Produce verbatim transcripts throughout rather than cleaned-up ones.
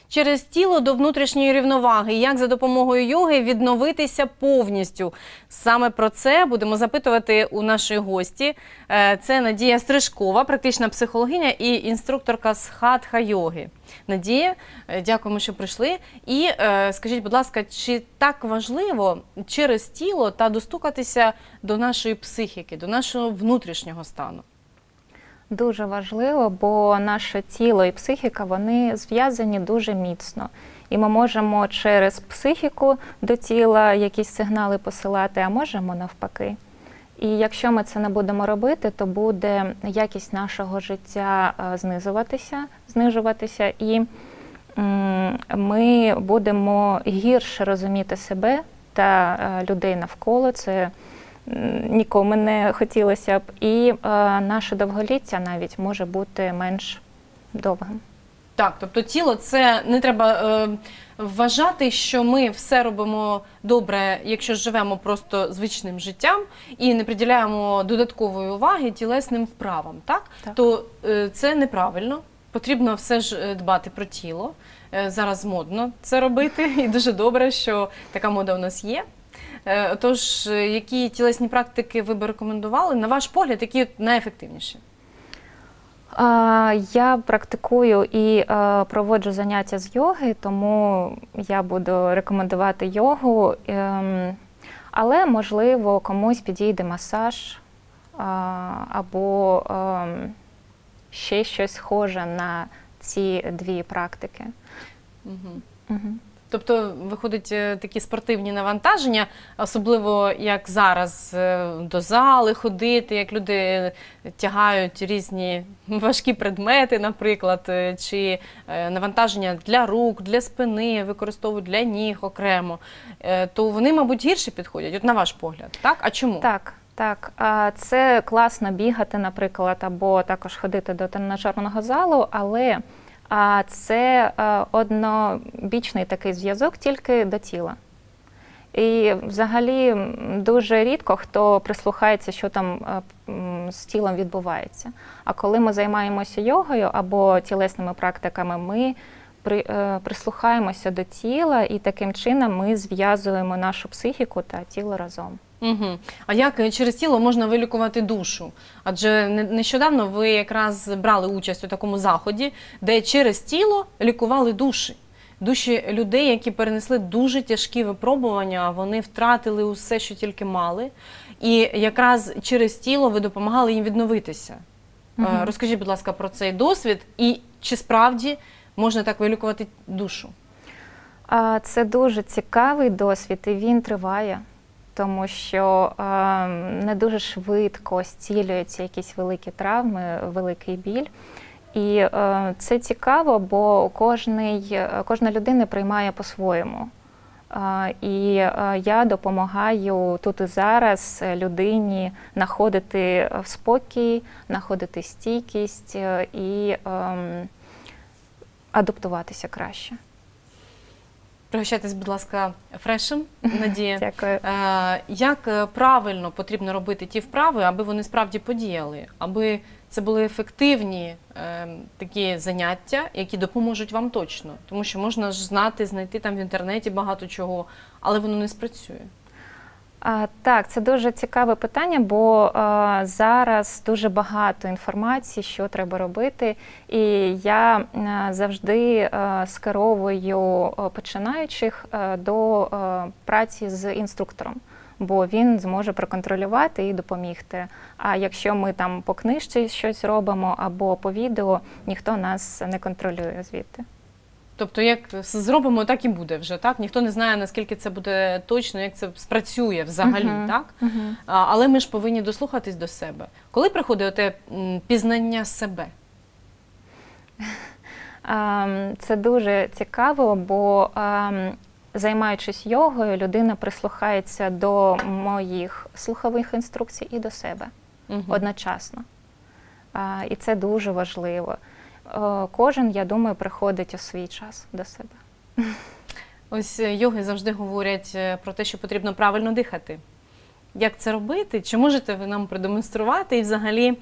Через тіло до внутрішньої рівноваги. Як за допомогою йоги відновитися повністю? Саме про це будемо запитувати у нашої гості. Це Надія Стрижкова, практична психологиня і інструкторка з хатха-йоги. Надія, дякуємо, що прийшли. І скажіть, будь ласка, чи так важливо через тіло та достукатися до нашої психіки, до нашого внутрішнього стану? Дуже важливо, бо наше тіло і психіка, вони зв'язані дуже міцно. І ми можемо через психіку до тіла якісь сигнали посилати, а можемо навпаки. І якщо ми це не будемо робити, то буде якість нашого життя знизуватися, знижуватися, і ми будемо гірше розуміти себе та людей навколо. Це нікому не хотілося б. І е, наше довголіття навіть може бути менш довгим. Так, тобто тіло, це не треба е, вважати, що ми все робимо добре, якщо живемо просто звичним життям і не приділяємо додаткової уваги тілесним вправам, так? Так. То е, це неправильно. Потрібно все ж дбати про тіло. Е, зараз модно це робити, і дуже добре, що така мода у нас є. Тож, які тілесні практики ви б рекомендували, на ваш погляд, які найефективніші? Я практикую і проводжу заняття з йоги, тому я буду рекомендувати йогу. Але, можливо, комусь підійде масаж або ще щось схоже на ці дві практики. Угу. Угу. Тобто, виходить, такі спортивні навантаження, особливо як зараз до зали ходити, як люди тягають різні важкі предмети, наприклад, чи навантаження для рук, для спини, використовують для ніг окремо, то вони, мабуть, гірше підходять, от на ваш погляд, так? А чому? Так. Так, це класно бігати, наприклад, або також ходити до тренажерного залу, але А це однобічний такий зв'язок тільки до тіла. І взагалі дуже рідко хто прислухається, що там з тілом відбувається. А коли ми займаємося йогою або тілесними практиками, ми прислухаємося до тіла і таким чином ми зв'язуємо нашу психіку та тіло разом. Угу. А як через тіло можна вилікувати душу? Адже нещодавно ви якраз брали участь у такому заході, де через тіло лікували душі. Душі людей, які перенесли дуже тяжкі випробування, вони втратили усе, що тільки мали. І якраз через тіло ви допомагали їм відновитися. Угу. Розкажіть, будь ласка, про цей досвід і чи справді можна так вилікувати душу? Це дуже цікавий досвід і він триває. Тому що е, не дуже швидко зцілюються якісь великі травми, великий біль. І е, це цікаво, бо кожний, кожна людина приймає по-своєму. Е, і е, я допомагаю тут і зараз людині знаходити спокій, знаходити стійкість і е, адаптуватися краще. Пригощайтесь, будь ласка, фрешем, Надія. Дякую. Як правильно потрібно робити ті вправи, аби вони справді подіяли, аби це були ефективні е, такі заняття, які допоможуть вам точно? Тому що можна ж знати, знайти там в інтернеті багато чого, але воно не спрацює. А, так, це дуже цікаве питання, бо а, зараз дуже багато інформації, що треба робити. І я а, завжди а, скеровую починаючих а, до а, праці з інструктором, бо він зможе проконтролювати і допомігти. А якщо ми там по книжці щось робимо або по відео, ніхто нас не контролює звідти. Тобто, як зробимо, так і буде вже, так? Ніхто не знає, наскільки це буде точно, як це спрацює взагалі, uh-huh. так? Uh-huh. А, але ми ж повинні дослухатись до себе. Коли приходить те пізнання себе? Це дуже цікаво, бо займаючись йогою, людина прислухається до моїх слухових інструкцій і до себе uh-huh. одночасно. І це дуже важливо. Кожен, я думаю, приходить у свій час до себе. Ось йоги завжди говорять про те, що потрібно правильно дихати. Як це робити? Чи можете ви нам продемонструвати? І взагалі,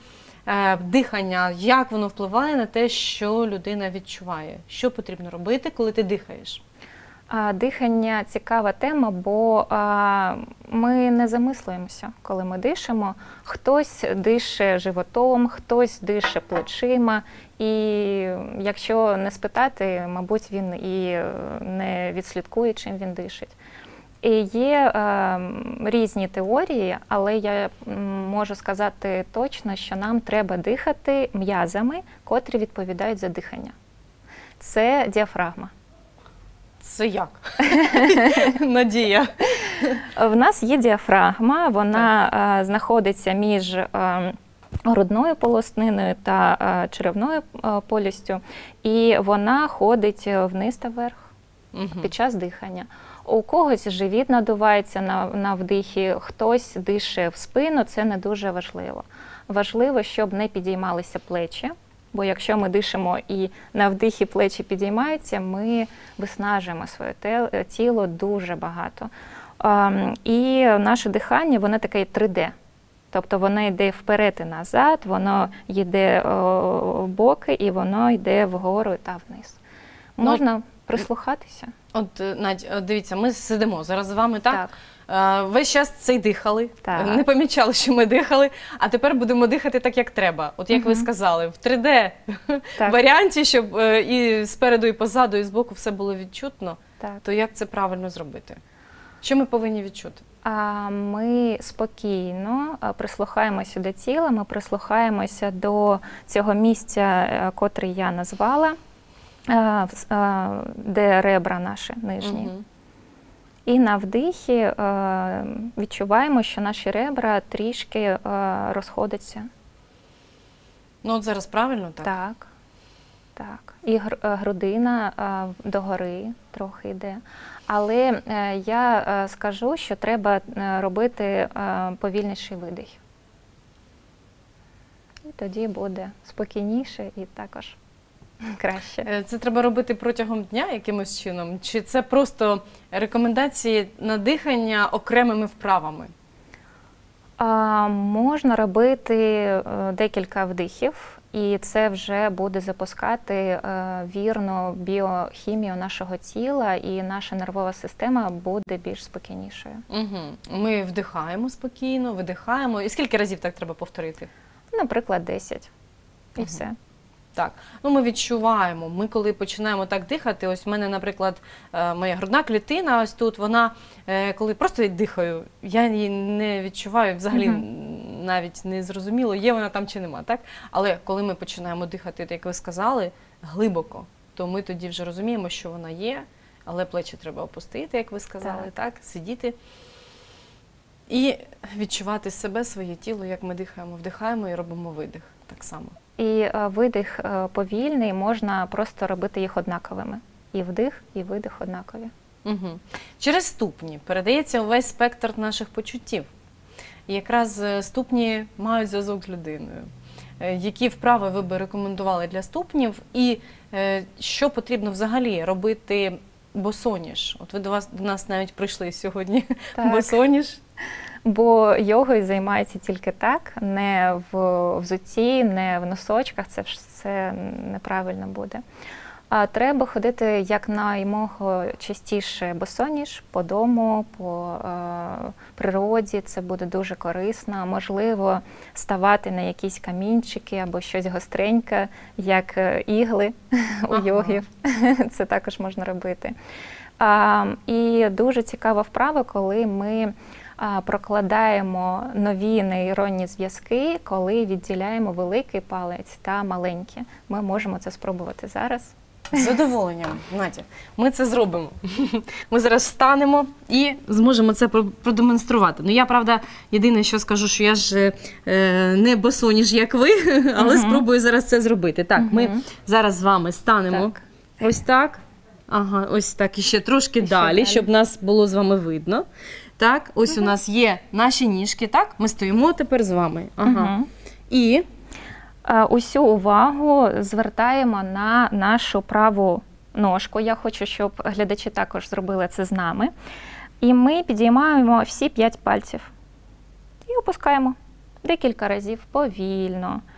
е, дихання, як воно впливає на те, що людина відчуває? Що потрібно робити, коли ти дихаєш? А, Дихання – цікава тема, бо а, ми не замислюємося, коли ми дишимо. Хтось дише животом, хтось дише плечима. І якщо не спитати, мабуть, він і не відслідкує, чим він дишить. І є е, різні теорії, але я можу сказати точно, що нам треба дихати м'язами, котрі відповідають за дихання. Це діафрагма. Це як? Надія. В нас є діафрагма, вона а, знаходиться між а, грудною полосниною та а, черевною а, полістю, і вона ходить вниз та вверх угу. під час дихання. У когось живіт надувається на, на вдихі, хтось дише в спину, це не дуже важливо. Важливо, щоб не підіймалися плечі. Бо якщо ми дишимо і на вдихі плечі підіймаються, ми виснажуємо своє тіло дуже багато. І наше дихання, воно таке три де. Тобто воно йде вперед і назад, воно йде в боки і воно йде вгору та вниз. Можна ну, прислухатися. От, Надь, дивіться, ми сидимо зараз з вами, так? Так. Весь час цей дихали, так. не помічали, що ми дихали, а тепер будемо дихати так, як треба. От як угу. ви сказали, в три де варіанті, щоб і спереду, і позаду, і збоку все було відчутно, так. то як це правильно зробити? Що ми повинні відчути? Ми спокійно прислухаємося до тіла, ми прислухаємося до цього місця, котре я назвала, де ребра наші нижні. Угу. І на вдихі е, відчуваємо, що наші ребра трішки е, розходяться. Ну от зараз правильно, так? Так. так. І грудина е, догори трохи йде. Але е, я е, скажу, що треба робити е, повільніший видих. І тоді буде спокійніше і також краще. Це треба робити протягом дня якимось чином? Чи це просто рекомендації на дихання окремими вправами? А, можна робити декілька вдихів, і це вже буде запускати вірну біохімію нашого тіла, і наша нервова система буде більш спокійнішою. Угу. Ми вдихаємо спокійно, видихаємо. І скільки разів так треба повторити? Наприклад, десять. І угу. все. Так, ну ми відчуваємо, ми коли починаємо так дихати, ось в мене, наприклад, моя грудна клітина, ось тут, вона, коли просто дихаю, я її не відчуваю, взагалі mm-hmm. навіть не зрозуміло, є вона там чи нема, так? Але коли ми починаємо дихати, як ви сказали, глибоко, то ми тоді вже розуміємо, що вона є, але плечі треба опустити, як ви сказали, так, так? Сидіти і відчувати себе, своє тіло, як ми дихаємо, вдихаємо і робимо видих так само. І видих повільний, можна просто робити їх однаковими. І вдих, і видих однакові. Угу. Через ступні передається увесь спектр наших почуттів. І якраз ступні мають зв'язок з людиною. Які вправи ви би рекомендували для ступнів? І що потрібно взагалі робити босоніж? От ви до, вас, до нас навіть прийшли сьогодні босоніж. Бо йогою займається тільки так, не в взутті, не в носочках, це все неправильно буде. А треба ходити якнаймога частіше босоніж по дому, по е, природі, це буде дуже корисно. Можливо, ставати на якісь камінчики або щось гостреньке, як ігли у ага. йогів, це також можна робити. А, і дуже цікава вправа, коли ми прокладаємо нові нейронні зв'язки, коли відділяємо великий палець та маленький. Ми можемо це спробувати зараз. З задоволенням, Надя. Ми це зробимо. Ми зараз встанемо і зможемо це продемонструвати. Ну, я, правда, єдине, що скажу, що я ж е, не босоніж, як ви, але uh-huh. спробую зараз це зробити. Так, uh-huh. ми зараз з вами станемо так. ось так. Ага, ось так, і ще трошки далі, далі, щоб нас було з вами видно. Так, ось угу. у нас є наші ніжки, так? Ми стоїмо тепер з вами. Ага. Угу. І усю увагу звертаємо на нашу праву ножку. Я хочу, щоб глядачі також зробили це з нами. І ми підіймаємо всі п'ять пальців. І опускаємо декілька разів повільно.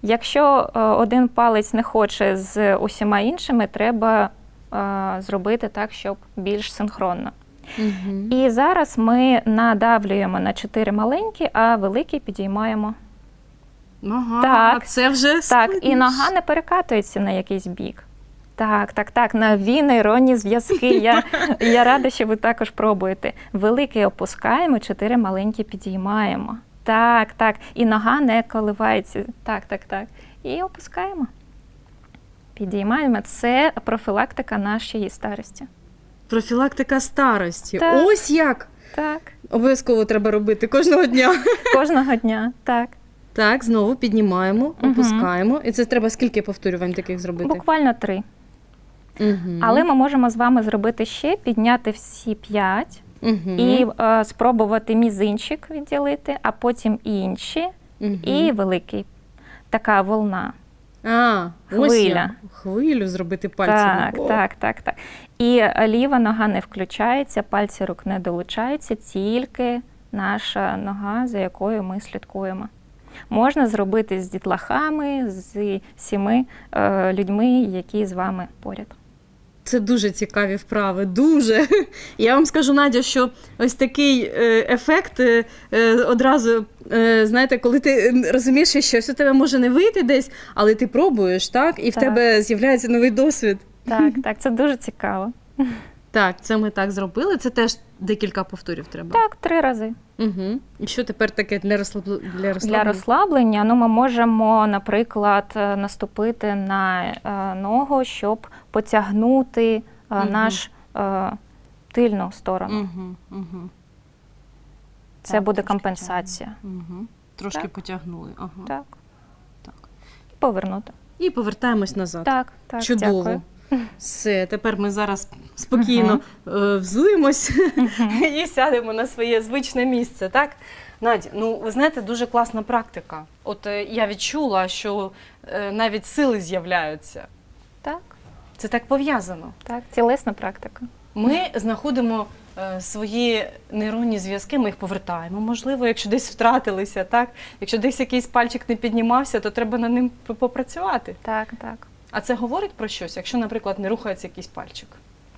Якщо е, один палець не хоче з усіма іншими, треба е, зробити так, щоб більш синхронно. Угу. І зараз ми надавлюємо на чотири маленькі, а великий підіймаємо. Ага, Так. це вже Так, складніше. і нога не перекатується на якийсь бік. Так, так, так, нові нейронні зв'язки. Я, я рада, що ви також пробуєте. Великий опускаємо, чотири маленькі підіймаємо. Так, так, і нога не коливається. Так, так, так. І опускаємо. Підіймаємо. Це профілактика нашої старості. Профілактика старості. Так. Ось як! Так, Обов'язково треба робити кожного дня. кожного дня, так. Так, знову піднімаємо, Мгм. опускаємо. І це треба скільки повторювань таких зробити? Буквально три. Угу. Але ми можемо з вами зробити ще, підняти всі п'ять. Угу. І е, спробувати мізинчик відділити, а потім інші, Угу. і великий. Така волна. А, ось Хвиля. як. Хвилю зробити пальцями. Так, О. так, так, так. І е, ліва нога не включається, пальці рук не долучаються, тільки наша нога, за якою ми слідкуємо. Можна зробити з дітлахами, з всіми е, людьми, які з вами поряд. Це дуже цікаві вправи, дуже. Я вам скажу, Надя, що ось такий е, ефект е, е, одразу, е, знаєте, коли ти розумієш, що щось у тебе може не вийти десь, але ти пробуєш, так? І в Так. тебе з'являється новий досвід. Так, так, це дуже цікаво. Так, це ми так зробили, це теж декілька повторів треба. Так, три рази. Угу. І що тепер таке для, розслаб... для Для розслаблення? розслаблення ну, ми можемо, наприклад, е, наступити на е, ногу, щоб потягнути е, Мгм. наш е, тильну сторону. Угу, угу. Це Так, буде трошки компенсація. Угу. Трошки Так. потягнули. Ага. Так. Так. І повернути. І повертаємось назад. Так, так, Чудово. дякую. Все, тепер ми зараз спокійно е, взуємось Мгм. і сядемо на своє звичне місце, так? Надя, ну ви знаєте, дуже класна практика. От е, я відчула, що е, навіть сили з'являються. Так, Це так пов'язано. так, тілесна практика. Ми знаходимо е, свої нейронні зв'язки, ми їх повертаємо. Можливо, якщо десь втратилися, так? Якщо десь якийсь пальчик не піднімався, то треба над ним п- попрацювати. Так, так. А це говорить про щось, якщо, наприклад, не рухається якийсь пальчик?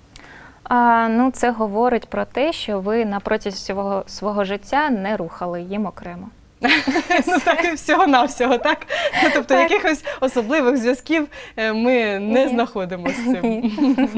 А, ну, це говорить про те, що ви на протязі свого, свого життя не рухали їм окремо. Ну так і всього-навсього, так? Ну, тобто Так. якихось особливих зв'язків е, ми не Ні. знаходимо з цим.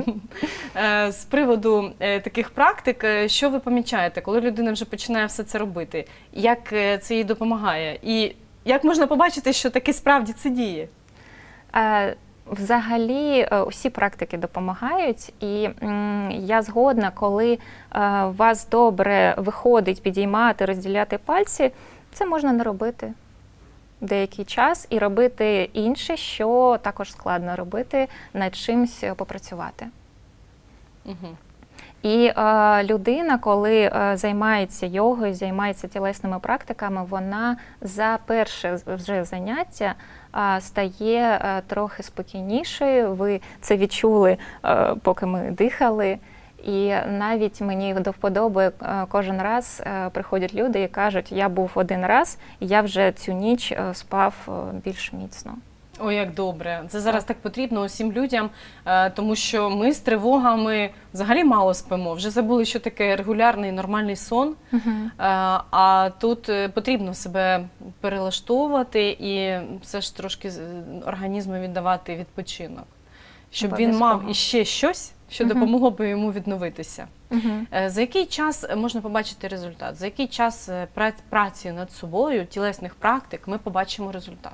Е, З приводу е, таких практик, е, що ви помічаєте, коли людина вже починає все це робити? Як е, це їй допомагає? І як можна побачити, що таки справді це діє? Е, Взагалі е, усі практики допомагають, і м, я згодна, коли е, у вас добре виходить підіймати, розділяти пальці, це можна не робити деякий час і робити інше, що також складно робити, над чимсь попрацювати. Угу. І е, людина, коли е, займається йогою, займається тілесними практиками, вона за перше вже заняття е, стає е, трохи спокійнішою. Ви це відчули, е, поки ми дихали. І навіть мені до вподоби е, кожен раз е, приходять люди і кажуть, я був один раз, і я вже цю ніч е, спав е, більш міцно. О, як добре. Це зараз так потрібно усім людям, е, тому що ми з тривогами взагалі мало спимо. Вже забули, що таке регулярний нормальний сон. Е, А тут е, потрібно себе перелаштовувати і все ж трошки з- організму віддавати відпочинок. Щоб він мав Обов'язково. іще щось, що Мгм. допомогло б йому відновитися. Мгм. Е, За який час можна побачити результат? За який час е, пра- праці над собою, тілесних практик, ми побачимо результат?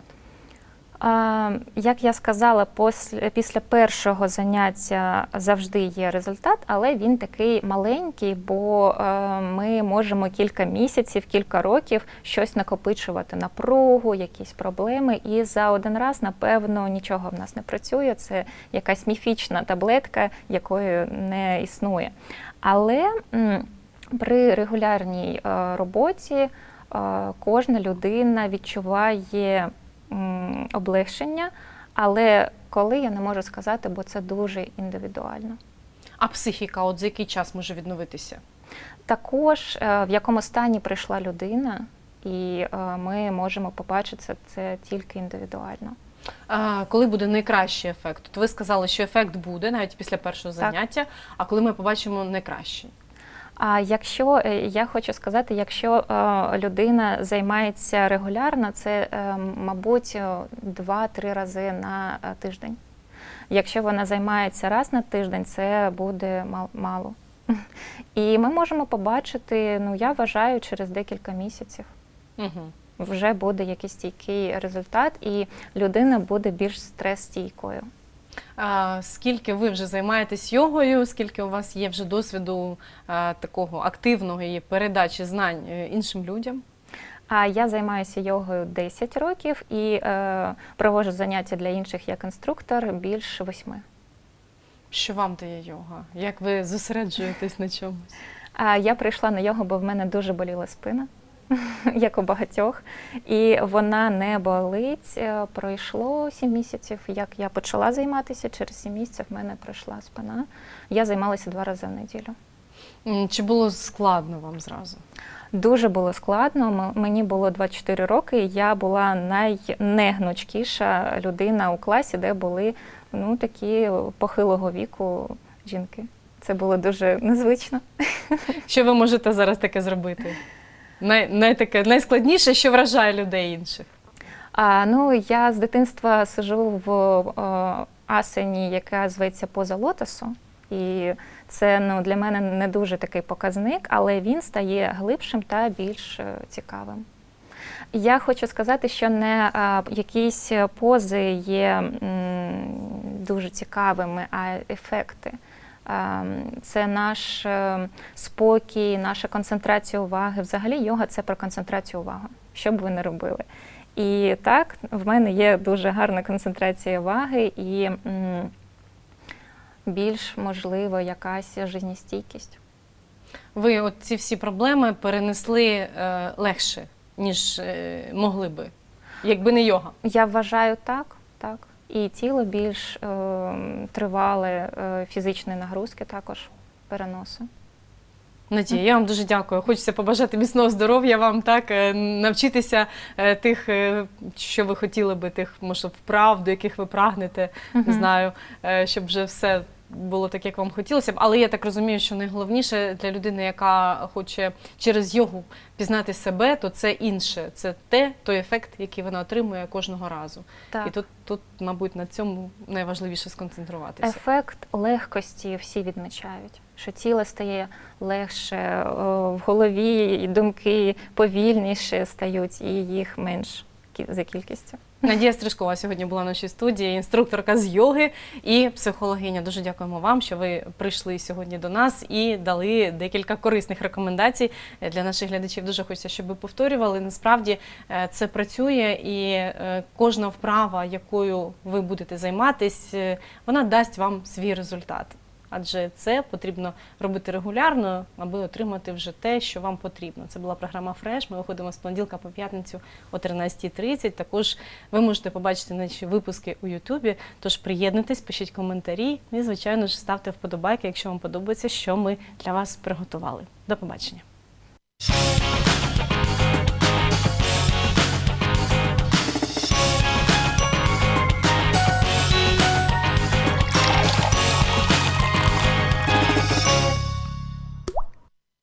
А, Як я сказала, після, після першого заняття завжди є результат, але він такий маленький, бо е, ми можемо кілька місяців, кілька років щось накопичувати, напругу, якісь проблеми, і за один раз, напевно, нічого в нас не працює. Це якась міфічна таблетка, якої не існує. Але м, при регулярній е, роботі е, кожна людина відчуває м, облегшення, але коли, я не можу сказати, бо це дуже індивідуально. А психіка, от за який час може відновитися? Також е, в якому стані прийшла людина і ми можемо побачити це, це тільки індивідуально. А коли буде найкращий ефект? От ви сказали, що ефект буде навіть після першого заняття, так. А коли ми побачимо найкращий? А якщо, я хочу сказати, якщо людина займається регулярно, це, мабуть, два-три рази на тиждень. Якщо вона займається раз на тиждень, це буде мало. І ми можемо побачити, ну, я вважаю, через декілька місяців. Угу. Вже буде якийсь стійкий результат, і людина буде більш стрес-стійкою. А скільки ви вже займаєтесь йогою, скільки у вас є вже досвіду а, такого активного і передачі знань іншим людям? А я займаюся йогою десять років і е, проводжу заняття для інших як інструктор більше восьми. Що вам дає йога? Як ви зосереджуєтесь на чомусь? А я прийшла на йогу, бо в мене дуже боліла спина, як у багатьох. І вона не болить. Пройшло сім місяців, як я почала займатися. Через сім місяців в мене пройшла спина. Я займалася два рази в неділю. Чи було складно вам зразу? Дуже було складно. Мені було двадцять чотири роки, і я була найнегнучкіша людина у класі, де були, ну, такі похилого віку жінки. Це було дуже незвично. Що ви можете зараз таке зробити? Най, най таке, найскладніше, що вражає людей інших? А, ну, я з дитинства сиджу в о, асані, яка зветься поза лотосу. І це, ну, для мене не дуже такий показник, але він стає глибшим та більш цікавим. Я хочу сказати, що не а, якісь пози є м, дуже цікавими, а ефекти. А, це наш спокій, наша концентрація уваги. Взагалі йога – це про концентрацію уваги, що б ви не робили. І так, в мене є дуже гарна концентрація уваги і м, більш, можливо, якась життєстійкість. Ви от ці всі проблеми перенесли е, легше, ніж е, могли би, якби не йога? Я вважаю так, так. І тіло більш е, тривале, е, фізичної нагрузки також переносу. Надія, я вам дуже дякую. Хочеться побажати міцного здоров'я вам, так, навчитися тих, що ви хотіли би, тих, може, вправ, до яких ви прагнете, не знаю, щоб вже все було так, як вам хотілося б. Але я так розумію, що найголовніше для людини, яка хоче через йогу пізнати себе, то це інше. Це те, той ефект, який вона отримує кожного разу. Так. І тут, тут, мабуть, на цьому найважливіше сконцентруватися. Ефект легкості всі відмічають. Що тіло стає легше, в голові і думки повільніше стають, і їх менш за кількістю. Надія Стрижкова сьогодні була в нашій студії, інструкторка з йоги і психологиня. Дуже дякуємо вам, що ви прийшли сьогодні до нас і дали декілька корисних рекомендацій для наших глядачів. Дуже хочеться, щоб ви повторювали. Насправді це працює, і кожна вправа, якою ви будете займатися, вона дасть вам свій результат. Адже це потрібно робити регулярно, аби отримати вже те, що вам потрібно. Це була програма «Фреш». Ми виходимо з понеділка по п'ятницю о тринадцятій тридцять. Також ви можете побачити наші випуски у Ютубі. Тож приєднуйтесь, пишіть коментарі і, звичайно ж, ставте вподобайки, якщо вам подобається, що ми для вас приготували. До побачення.